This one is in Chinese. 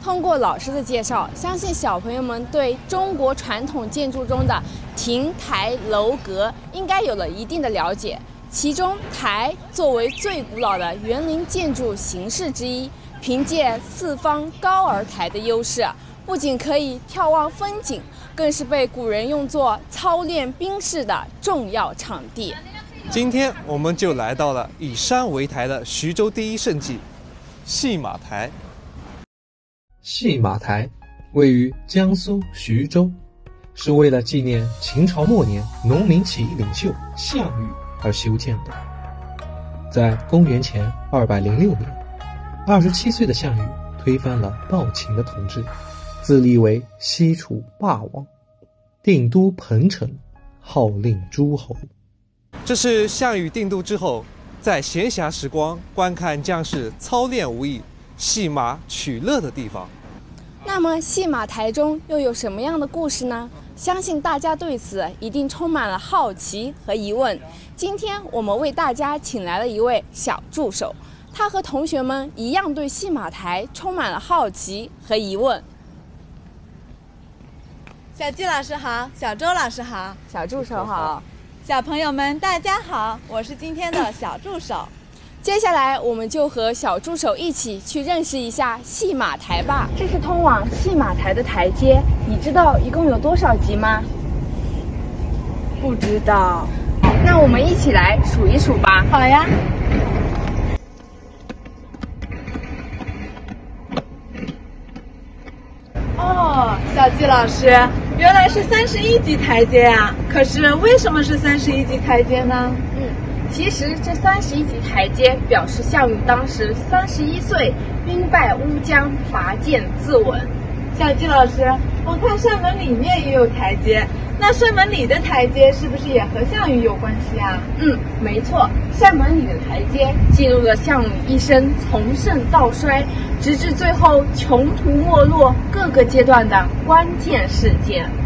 通过老师的介绍，相信小朋友们对中国传统建筑中的亭台楼阁应该有了一定的了解。其中，台作为最古老的园林建筑形式之一，凭借四方高而台的优势，不仅可以眺望风景，更是被古人用作操练兵士的重要场地。 今天我们就来到了以山为台的徐州第一胜迹——戏马台。 戏马台位于江苏徐州，是为了纪念秦朝末年农民起义领袖项羽而修建的。在公元前206年，27岁的项羽推翻了暴秦的统治，自立为西楚霸王，定都彭城，号令诸侯。 这是项羽定都之后，在闲暇时光观看将士操练武艺、戏马取乐的地方。 那么戏马台中又有什么样的故事呢？相信大家对此一定充满了好奇和疑问。今天我们为大家请来了一位小助手，他和同学们一样对戏马台充满了好奇和疑问。 小季老师好，小周老师好， 小助手好， 小朋友们大家好，我是今天的小助手。 接下来我们就和小助手一起去认识一下戏马台吧。这是通往戏马台的台阶，你知道一共有多少级吗？ 不知道。 那我们一起来数一数吧。 好呀。哦，小季老师，原来是31级台阶啊！可是为什么是31级台阶呢？ 其实这31级台阶表示项羽当时31岁，兵败乌江，拔剑自刎。 小季老师，我看山门里面也有台阶，那山门里的台阶是不是也和项羽有关系啊？ 没错，山门里的台阶记录了项羽一生从盛到衰，直至最后穷途没落各个阶段的关键事件。